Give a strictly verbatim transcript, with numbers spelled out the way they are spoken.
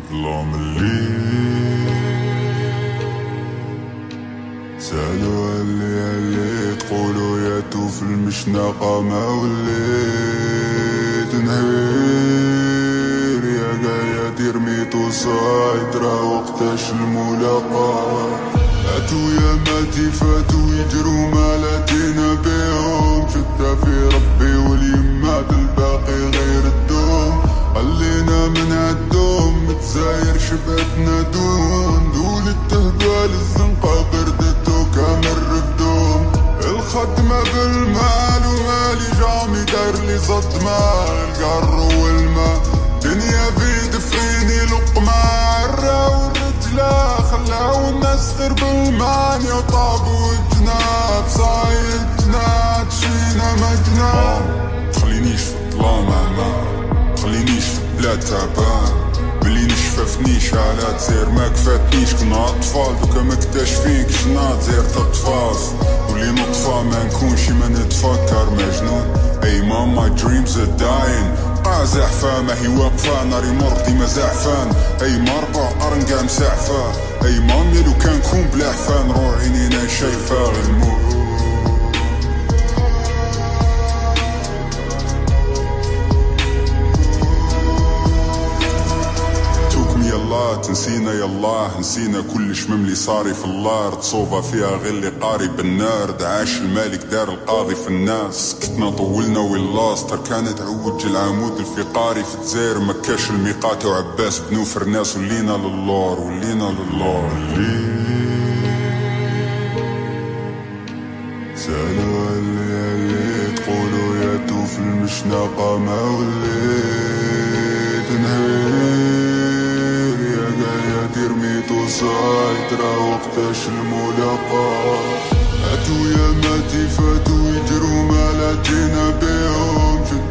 ظلام الليل. سالوا علي علي تقولوا يا توف المشنقة ما وليت نهير يا قايد رميتو صايد راه وقتاش الملاقاة. فاتو يا ماتي فاتو يجرو ما لاتينا بيهم شدة في ربي واليمات الباقي غير الدوم. خلينا من عالدوم متزاير شبعتنا دون دول التهبال الزنقة بردتو كامل رفدوم. الخدمة بالمال ومالي جامي داير لي صدمة القر والماء دنيا في دفعيني لقمة عرا والرجلة خلاو الناس غير بالمانيا وطابوا الجناب صايد جنات شينا مجنان. تخلينيش في الظلام اما تخلينيش في بلاد تعبان بلي نشففنيش على تزير ما كفاتنيش كنا اطفال دوكا ما كتاشفينك شنات زير تطفاس ولي نطفى ما نكونش ما نتفكر مجنون. اي مام my dreams are dying بقى زحفة ما هي واقفة ناري مر ديما زعفان. اي مربع ارنقا مسعفة اي مام يلو كان كون بلا حفان روح عينينا شايفة غير الموت. نسينا يالله نسينا كلش مملي صاري في الارض صوبة فيها غير اللي قاري بالنارد. عاش الملك دار القاضي في الناس سكتنا طولنا واللاص تركانت عوج العمود الفقاري في الجزائر مكاش الميقات وعباس بنو فرناس ولينا للور ولينا للور. سالوا علي علي تقولوا يا توف المشنقة ما وليت نهير رميتو صايد راه وقتاش الملاقاة. فاتو يا ماتي فاتو يجرو ما لاتينا بيهم